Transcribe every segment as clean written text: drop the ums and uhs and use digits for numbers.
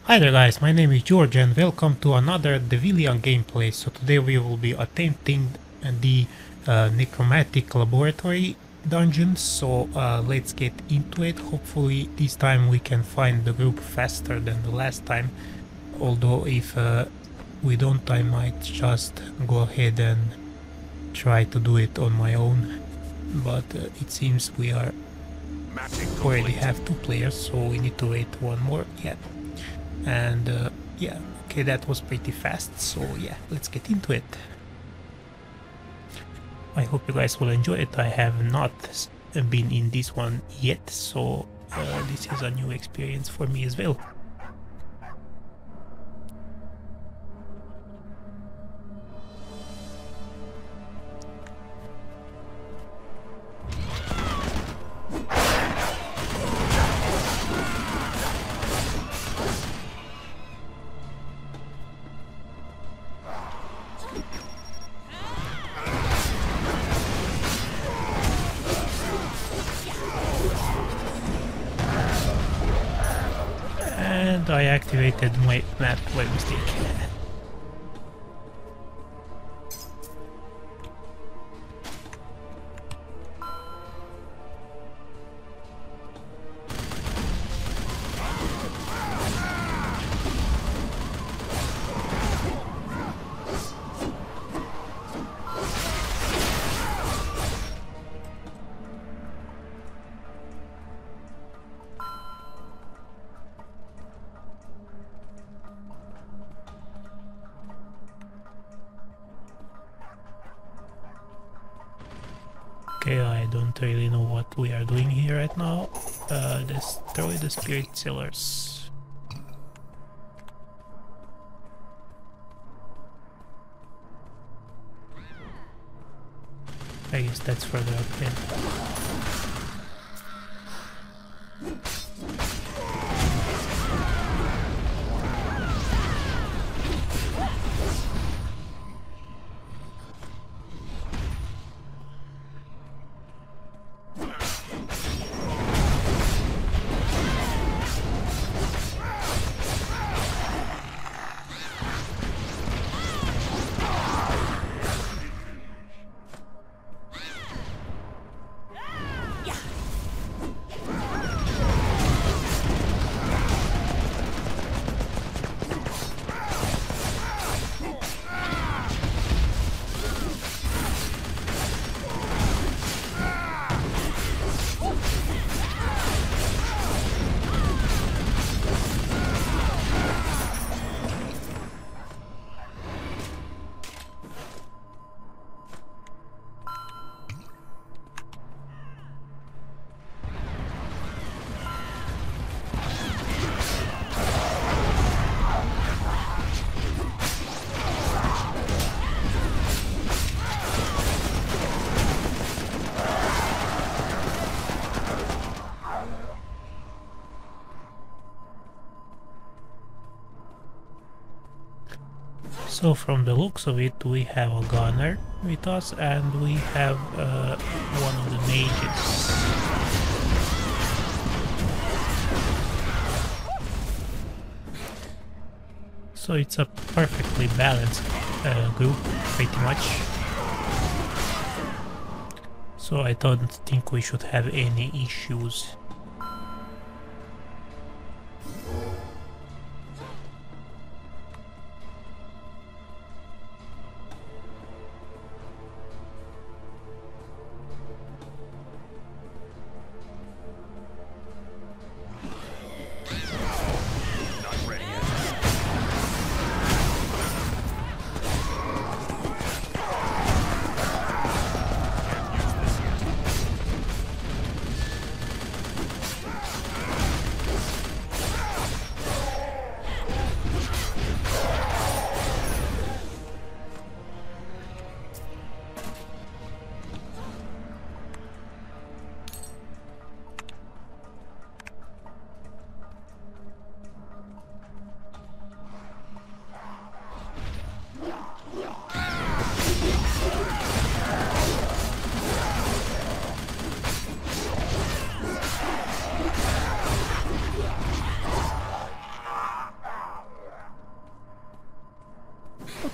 Hi there guys, my name is George and welcome to another Devilian gameplay. So today we will be attempting the Necromantic Laboratory dungeon. So let's get into it. Hopefully this time we can find the group faster than the last time. Although if we don't, I might just go ahead and try to do it on my own. But it seems we are already have 2 players, so we need to wait one more. Yeah. And yeah, okay, that was pretty fast, so yeah, let's get into it. I hope you guys will enjoy it. I have not been in this one yet, so this is a new experience for me as well. And I activated my map by mistake. Okay, I don't really know what we are doing here right now. Destroy the spirit sellers. I guess that's further up then. So from the looks of it, we have a gunner with us and we have one of the mages. So it's a perfectly balanced group, pretty much. So I don't think we should have any issues.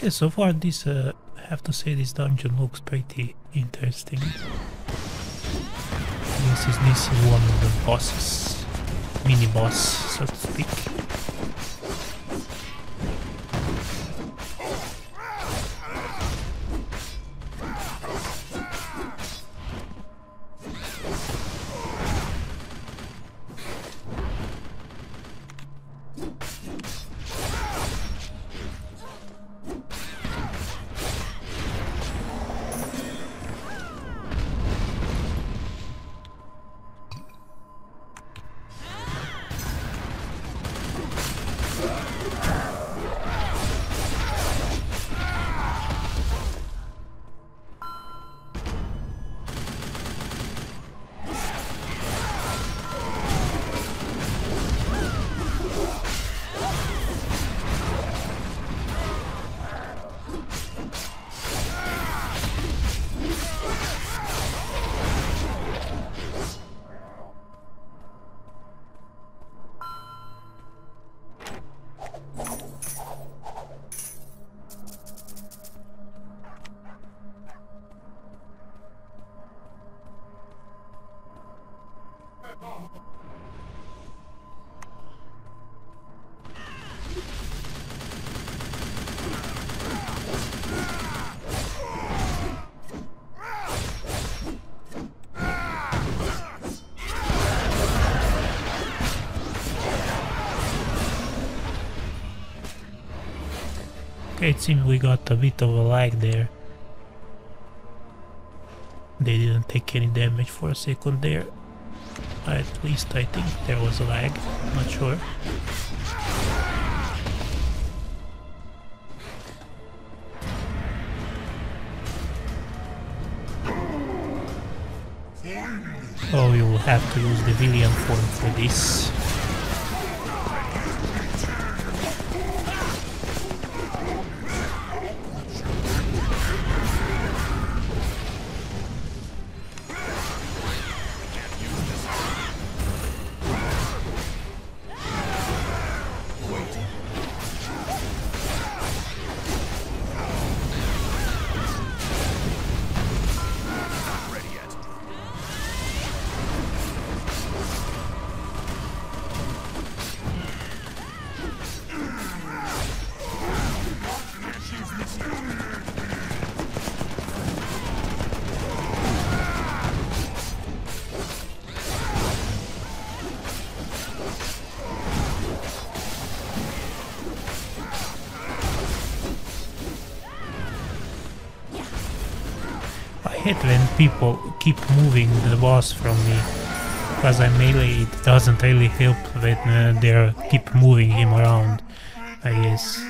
Okay, so far this, I have to say this dungeon looks pretty interesting. This is one of the bosses, mini boss, so to speak. Okay, it seems we got a bit of a lag there. They didn't take any damage for a second there. At least I think there was a lag, not sure. Oh, you will have to use the Villian form for this. I hate when people keep moving the boss from me, because I'm melee, it doesn't really help when they keep moving him around, I guess.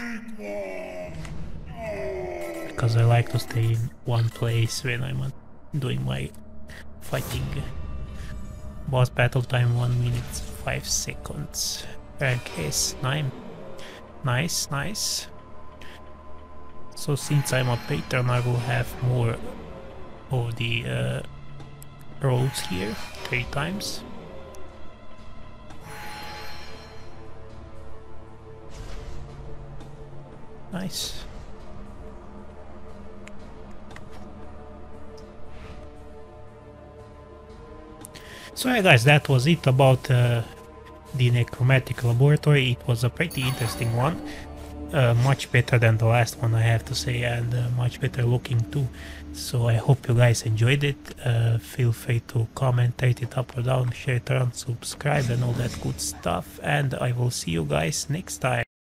Because I like to stay in one place when I'm doing my fighting. Boss battle time 1 minute 5 seconds. Rank S 9. Nice, nice. So since I'm a patron, I will have more of the rolls here, 3 times. Nice. So yeah guys, that was it about the Necromantic Laboratory. It was a pretty interesting one. Much better than the last one, I have to say, and much better looking too. So I hope you guys enjoyed it. Feel free to comment, rate it up or down, share it around, subscribe and all that good stuff, and I will see you guys next time.